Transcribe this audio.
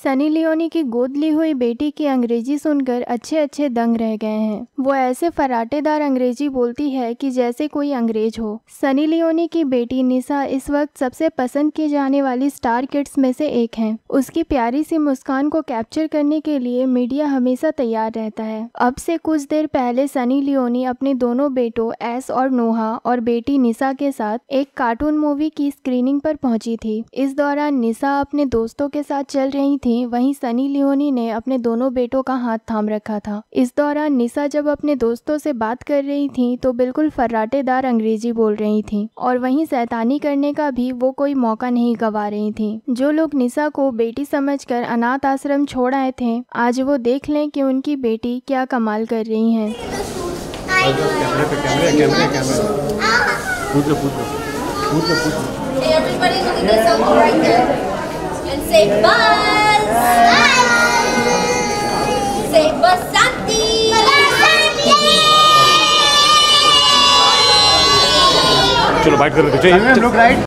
Sunny Leone की गोद ली हुई बेटी की अंग्रेजी सुनकर अच्छे अच्छे दंग रह गए हैं। वो ऐसे फराटेदार अंग्रेजी बोलती है कि जैसे कोई अंग्रेज हो। सनी लियोनी की बेटी निशा इस वक्त सबसे पसंद की जाने वाली स्टार किड्स में से एक है। उसकी प्यारी सी मुस्कान को कैप्चर करने के लिए मीडिया हमेशा तैयार रहता है। अब से कुछ देर पहले सनी लियोनी अपने दोनों बेटों एस और नोहा और बेटी निशा के साथ एक कार्टून मूवी की स्क्रीनिंग पर पहुंची थी। इस दौरान निशा अपने दोस्तों के साथ चल रही थी, वहीं सनी लियोनी ने अपने दोनों बेटों का हाथ थाम रखा था। इस दौरान निशा जब अपने दोस्तों से बात कर रही थी तो बिल्कुल फर्राटेदार अंग्रेजी बोल रही थी और वहीं शैतानी करने का भी वो कोई मौका नहीं गवा रही थी। जो लोग निशा को बेटी समझकर अनाथ आश्रम छोड़ आए थे, आज वो देख लें कि उनकी बेटी क्या कमाल कर रही हैं। Say buzz! Say Basanti! चलो बाइट कर लेते हैं।